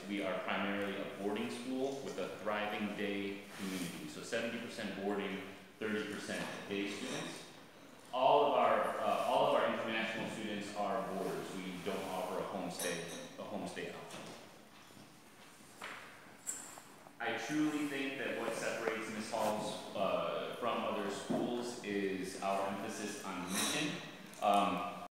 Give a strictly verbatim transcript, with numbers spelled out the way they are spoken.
we are primarily a boarding school with a thriving day community. So seventy percent boarding, thirty percent day students. All of our uh, all of our international students are boarders. We don't offer a homestay a homestay option. I truly think that what separates Miss Hall's uh, from other schools is our emphasis on mission. Um,